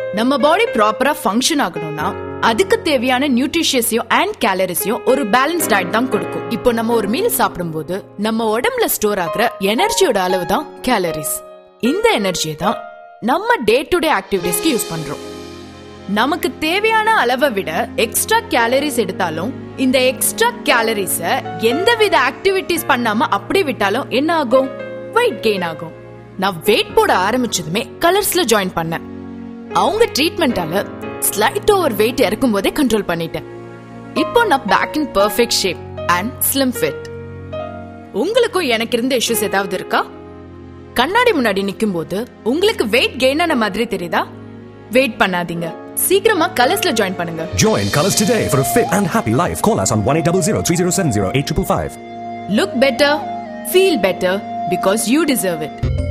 நம்ம பாடி ப்ராப்பரா ஃபங்க்ஷன் ஆகணும்னா அதுக்கு தேவையான நியூட்ரிஷியஸையும் அண்ட் கேலரிஸையும் ஒரு பேலன்ஸ் டயட் தான் கொடுக்கும். இப்போ நம்ம ஒரு மீல் சாப்பிடும்போது நம்ம உடம்புல ஸ்டோர் ஆகுற எனர்ஜியோட அளவு தான் கேலரிஸ். இந்த எனர்ஜியை தான் நம்ம டே டு டே ஆக்டிவிட்டிஸ்க்கு யூஸ் பண்றோம். நமக்கு தேவையான அளவை விட எக்ஸ்ட்ரா கேலரிஸ் எடுத்தாலும் இந்த எக்ஸ்ட்ரா கேலரிஸ எந்தவித ஆக்டிவிட்டிஸ் பண்ணாம அப்படி விட்டாலும் என்ன ஆகும்? வெயிட் கெயின் ஆகும். நான் வெயிட் போட ஆரம்பிச்சதுமே கலர்ஸ்ல ஜாயின் பண்ணேன். அவங்க ட்ரீட்மெண்டால ஸ்லைட் ஓவர் வெயிட் இறக்கும் போதே கண்ட்ரோல் பண்ணிட்டேன். இப்போ நான் back in perfect shape and slim fit. உங்களுக்கும் எனக்கு இருந்த இஷ்யூஸ் ஏதாவது இருக்கா? கண்ணாடி முன்னாடி நிக்கும் போது உங்களுக்கு வெயிட் கெயின் ஆன மாதிரி தெரியுதா? வெயிட் பண்ணாதீங்க, சீக்கிரமா கலர்ஸ்ல ஜாயின் பண்ணுங்க. Join Colors today for a fit and happy life. Call us on 1800 3070 8555. Look better, feel better because you deserve it.